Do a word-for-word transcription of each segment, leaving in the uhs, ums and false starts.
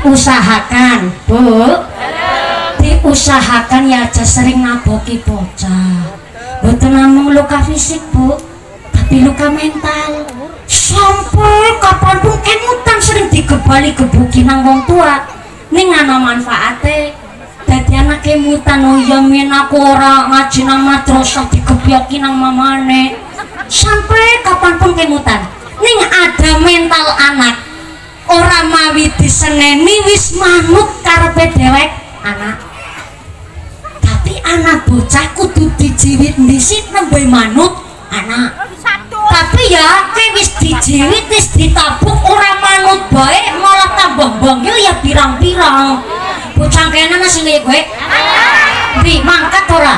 diusahakan Bu, diusahakan ya aja sering naboki bocah. Betul namung luka fisik Bu, tapi luka mental. Sampai kapanpun kemutan sering digebali gebuki nang wong tua. Ning ana manfaate. Dadi anak kemutan oh ya men aku ora ngaji nang madrasah digebyoki nang mamane. Sampai kapanpun kemutan. Ning ada mental anak. Ora mawi diseneni wis manut karepe dhewek anak. Tapi anak bocah kudu dijiwit dhisit nembe manut anak. Tapi ya ke wis dijiwit wis ditabuk ora manut bae malah tambah banggil ya pirang-pirang. Bocah kene nasi liye kowe. Bi mangkat ora?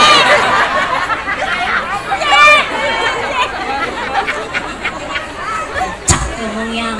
Cak ngomong yang.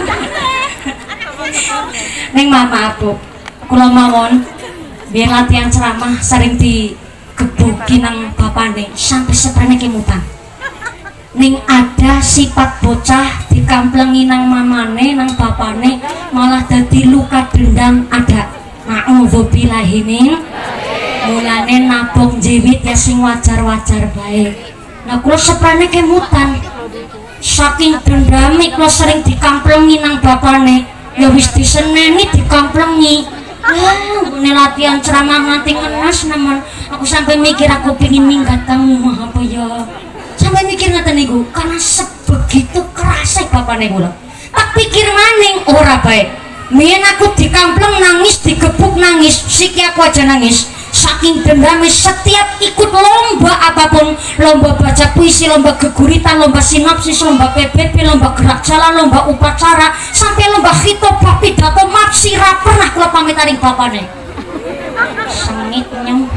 Neng mama aku, kula mawon biar latihan ceramah sering digebuki nang bapane sampai seprene kemutan. Ning ada sifat bocah dikamplengi nang mamane nang bapane malah dadi luka dendam ada. Na'udzubillahi min mulane nabung jiwit ya sing wajar-wajar bae. Nah kula seprene kemutan saking dendami kula sering dikamplengi nang bapane ya wis diseneni dikamplengi. Wah, ini latihan ceramah nganti ngenes namun aku sampai mikir aku pingin minggat kang omah apa ya. Sampai mikir ngeten niku karena sebegitu kerasa bapane kula. Tak pikir maning ora bae. Mien aku dikampleng nangis, digebuk nangis, siki aku aja nangis. Saking dendamnya setiap ikut lomba apapun, lomba baca puisi, lomba geguritan, lomba sinopsis, lomba P B B, lomba gerak jalan, lomba upacara, sampai lomba khitbah, pidato, mapsira pernah kula pamit aring bapane. Sengit nyeng.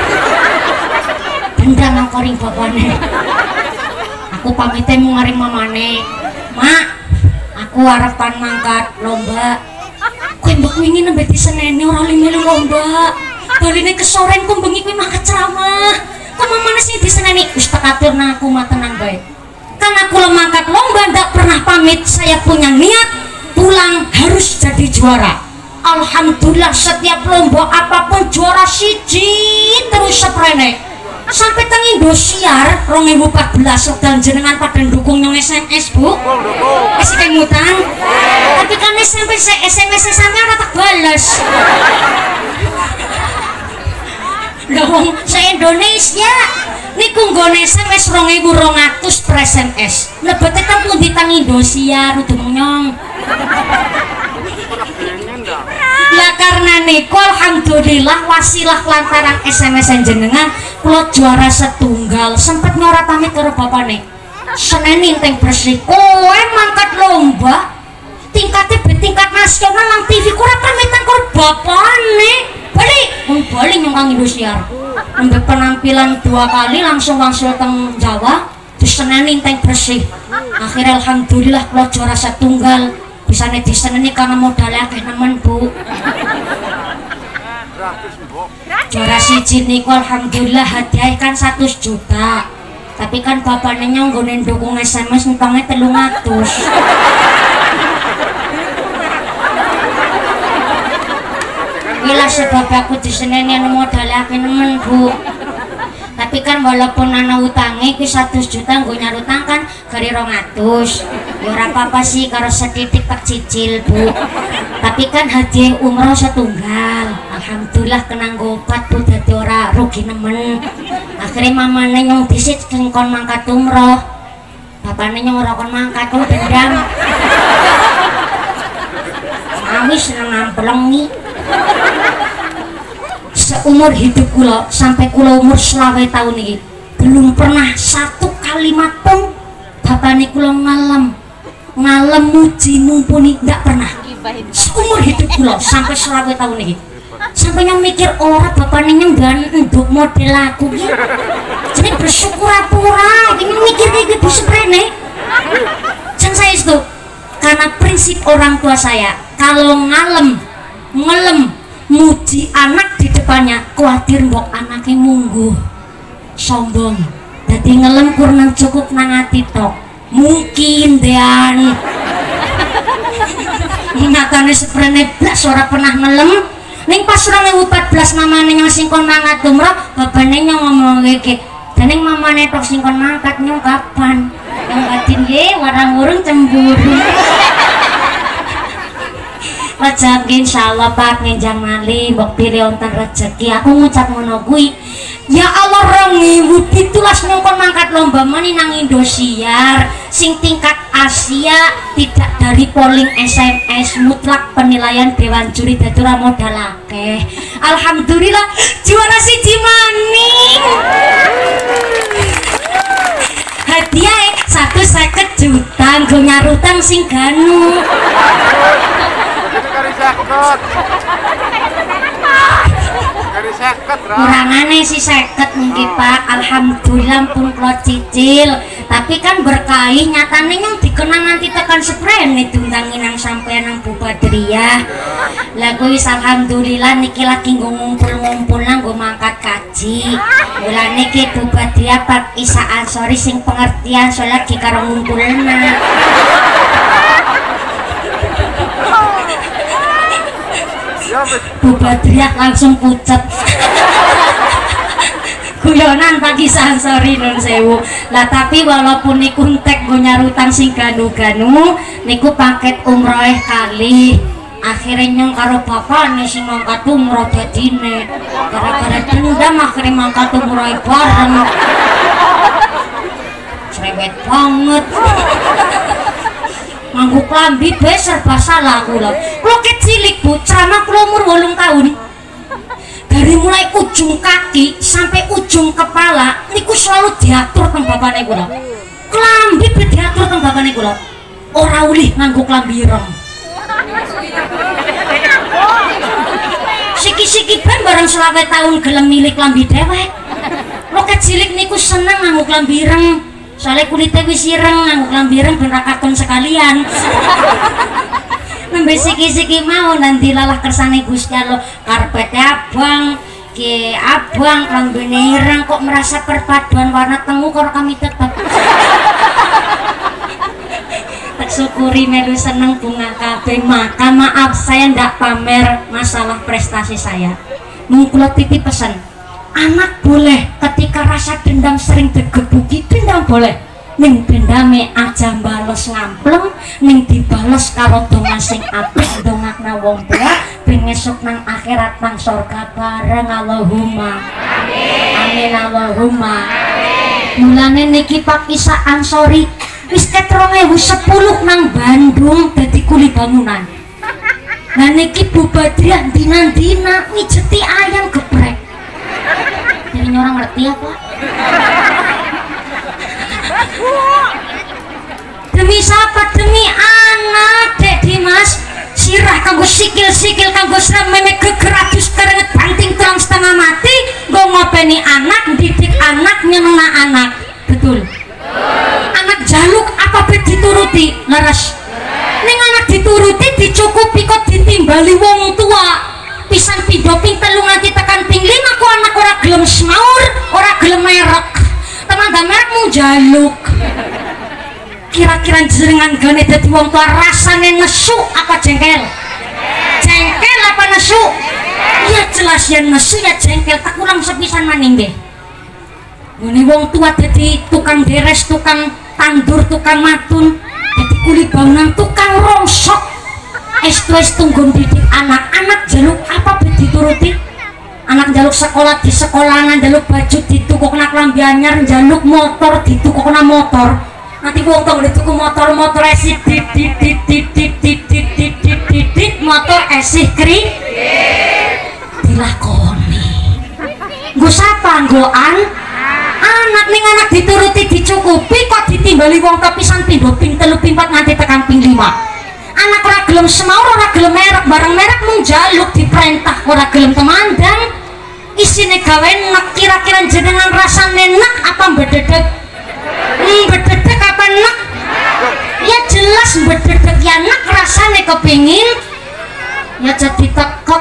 Dendam nang koring bapane. Aku pamitnya mau ngaring mamane. Mak, aku harapan mangkat lomba. Kowe mbok wingi nembe diseneni ora limelu lomba. Baline kesoren ku bengi kuwi mangkat ceramah. Kok mamane sing diseneni wis tak atur nang aku mah tenang bae. Kan aku mangkat lomba ndak pernah pamit, saya punya niat pulang harus jadi juara. Alhamdulillah setiap lomba apapun juara siji terus seprene. Sampai teng Indosiar dua ribu empat belas dan jenengan pada dukung nyong S M S Bu. Masih kemutan. Tapi kan S M S S M S sampean ora tak balas. Lah wong se-Indonesia niku nggone S M S dua ribu dua ratus per S M S. Lebete kan pundi teng Indosiar udah nyong. Ya karena niku alhamdulillah wasilah lantaran S M S jenengan kula juara setunggal sempet nyora pamit karo bapane. Seneni teng bersih kowe mangkat lomba tingkatnya bertingkat nasional nang T V kurang pamitan karo bapane. Balik wong bali nyong kang Indosiar. Nembe penampilan dua kali langsung wangsul teng Jawa diseneni teng bersih. Akhirnya alhamdulillah kula juara setunggal. Bisa diseneni karena modalnya akeh nemen Bu. Juara siji niku alhamdulillah hadiah kan satu juta. Tapi kan bapaknya nyong nggone dukung S M S entongnya telung atus. Inilah sebab aku diseneni anu modalnya akeh nemen Bu. Tapi kan walaupun ana utange ku seratus juta nggo nyarutang kan gari rong atus. Ya ora apa-apa sih karo setitik tak cicil Bu. Tapi kan hadiah umroh setunggal. Alhamdulillah kena gopat Bu dadi ora rugi nemen. Akhirnya mamane nyong disit kon mangkat umroh. Bapane nyong ora kon mangkat ku dendam. Awis seneng ngamplengi. Seumur hidup kula sampai kula umur selawe tahun ini belum pernah satu kalimat pun bapane kula ngalem ngalem muji mumpuni ndak pernah seumur hidup kula sampai selawe tahun ini sampai yang mikir orang bapane yang ganduk model aku gitu jadi bersyukur apura ini mikir kayak gitu sebenarnya dan saya itu karena prinsip orang tua saya kalau ngalem ngelem muji anak di depannya khawatir mbok anaknya mungguh sombong jadi ngelem kurang cukup nang ati tok mungkin dean nyatane seprene blas ora pernah ngelem. Ning pas dua ribu empat belas mamane yang sing kon mangkat umroh, babane nyong ngomong iki. Dening mamane tok sing kon mangkat nyong kapan? Yang batin ye warang urung cemburu. Rezeki insyaallah Pak ngenjang mali mbok pilih wonten rezeki. Aku ngucap ngono kuwi. Ya Allah rong ewu pitulas nyong kon mangkat lomba mani nang Indosiar sing tingkat Asia, tidak dari polling S M S, mutlak penilaian dewan juri dadi ora modal akeh. Alhamdulillah juara siji maning. Hadiah satu seket juta nggo nyarutang sing ganu. Kurangane si seket mungkin Pak. Alhamdulillah pun klo cicil. Tapi kan berkahi nyatane yang dikenang nanti tekan seprene diundangi nang sampean nang Bu Badriah. Lah kuwi alhamdulillah niki lagi ngumpul-ngumpul nang nggo mangkat kaji. Bulan niki Bu Badriah Pak Isa Ansori sing pengertian so lagi karo ngumpulna. Bu Badriah langsung pucet. Guyonan pagi sansori nun sewu lah, tapi walaupun niku entek go nyarutang sing ganu-ganu niku paket umroh kali akhirnya nyong karo bapak nih sing mangkat umroh dadine gara-gara dendam akhirnya mangkat umroh bareng cerewet banget. Nganggo klambi bae serba salah kula. Kula kecilik Bu, ceramah kula umur wolung tahun. Dari mulai ujung kaki sampai ujung kepala niku selalu diatur teng bapane kula. Klambi be diatur teng bapane kula. Ora ulih nganggo klambi ireng. Siki-siki ben bareng selawe tahun gelem milih klambi dhewek. Kula kecilik niku seneng nganggo klambi ireng. Soalnya kulitnya wis ireng, nganggo klambi ireng ben ra katon sekalian. Nembe siki-siki mau nanti lalah kersane Gusti Allah karpetnya abang ke abang klambine ireng kok merasa perpaduan warna tengu karo kami tetep. Tak syukuri melu seneng bunga kabeh, maka maaf saya ndak pamer masalah prestasi saya. Mungkin titip pesan anak boleh ketika rasa dendam sering digebuki, dendam boleh ning dendame aja bales ngampleng ning dibales karo donga sing apik, dongakna wong tua ben esuk nang akhirat nang surga bareng. Allahumma amin amin Allahumma amin. Mulane niki Pak Isa Ansori wis ket dua ribu sepuluh nang Bandung dadi kuli bangunan. Nah niki Bu Badriah dina-dina mijeti ayam geprek. Jadi orang ngerti apa? Demi siapa? Demi anak Dek Dimas. Sirah kanggo sikil-sikil kanggo seram memek geger adus kerenget banting terang setengah mati nggo ngopeni anak, didik anak, nyenengna anak. Betul? Anak jaluk apa be dituruti? Leres. Ning anak dituruti dicukupi kok ditimbali wong tua. Pisan pindho ping telu nganti tekan ping lima ku anak ora gelem semaur, ora gelem merek. Teman-teman merek mung jaluk. Kira-kira jenengan gane dadi wong tua rasane nesu apa jengkel? Jengkel apa nesu? Ya jelas ya nesu ya jengkel, tak kurang sepisan maning nggih. Ngene wong tua dadi tukang beres, tukang tandur, tukang matun, dadi kuli bangunan, tukang rongsok. Es-es tunggu didik anak-anak jaluk apa be dituruti? Anak jaluk sekolah di sekolahan, jaluk baju ditukokna klambi anyar, jaluk motor ditukokna motor. Nanti wong tong dituku motor-motor esih dit dit dit dit dit dit dit dit dit dit dit motor esih kri dilakoni. Nggo sapa nggoan? Anak ning anak dituruti dicukupi kok ditimbali wong kepisan pindho ping telu ping pat nganti tekan ping lima. Anak ora gelem semaur, ora gelem merek, barang merek mung jaluk diperintah ora gelem temandang. Isine gawe nek kira-kira jenengan rasane nek apa mbededek? Hmm, mbededek apa nek? Ya jelas mbededek ya nek rasane kepingin ya jadi tekek.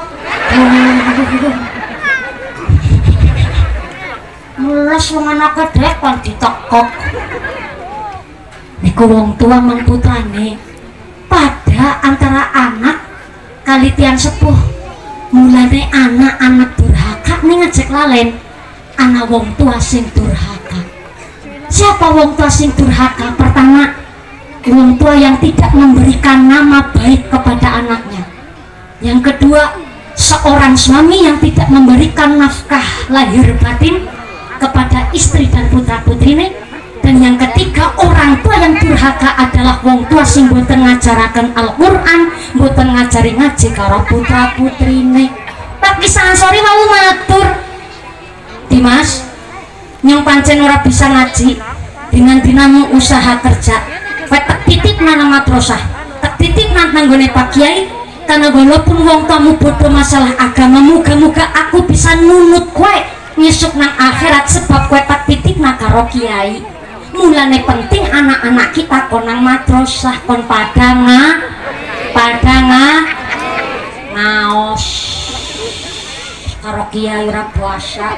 Mulas wong anak kedek kon ditekek. Niku wong tua mang putrane. Padahal beda antara anak kali tiang sepuh. Mulane anak-anak durhaka ning ngejek lalen anak wong tua sing durhaka. Siapa wong tua sing durhaka? Pertama, wong tua yang tidak memberikan nama baik kepada anaknya. Yang kedua, seorang suami yang tidak memberikan nafkah lahir batin kepada istri dan putra putrinya. Dan yang ketiga, orang tua yang durhaka adalah wong tua sing boten ngajaraken Al-Qur'an, boten ngajari ngaji karo putra putrine. Pak Kisan sore mau matur, Dimas, nyong pancen ora bisa ngaji, dengan dinamu usaha kerja, petek titip nang madrasah, tak titip nang nanggone Pak Kiai, karena walaupun wong tamu bodoh masalah agama, muga-muga aku bisa nunut kue nyesuk nang akhirat sebab kue tak titip nang karo Kiai. Mulane penting anak-anak kita konang madrasah kon padanga padanga ngaos karo Kiai ora puasa.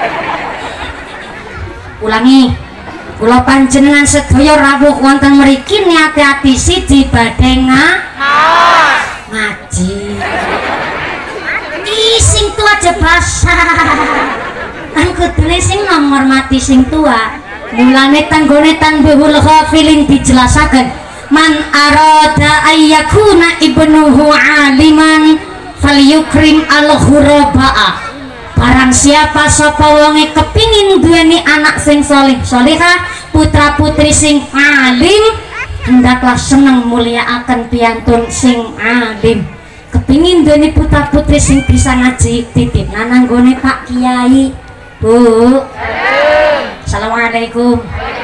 Ulangi, kula panjenengan sedaya rawuh wonten mriki niati-ati siji badhe ngaos ngaji. Ih sing tua aja basa. Kan kudune sing menghormati sing tua. Mulane tanggone tanbihul ghafilin dijelasaken, man arada ayyakuna ibnuhu aliman falyukrim al-ghurabaa. Barang siapa sapa wonge kepingin duweni anak sing solih solihah, putra putri sing alim, hendaklah seneng mulyakaken piyantun sing alim. Kepingin duweni putra putri sing bisa ngaji, titip nananggone Pak Kiai. Bu, assalamualaikum.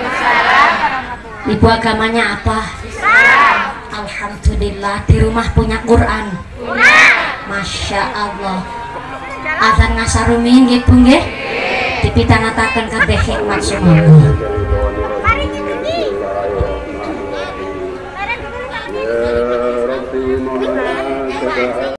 Ibu agamanya apa? Alhamdulillah, di rumah punya Quran. Masya Allah. Azan ngasarumi nggih Bu nggih. Dipitanataken kabeh hikmat semua.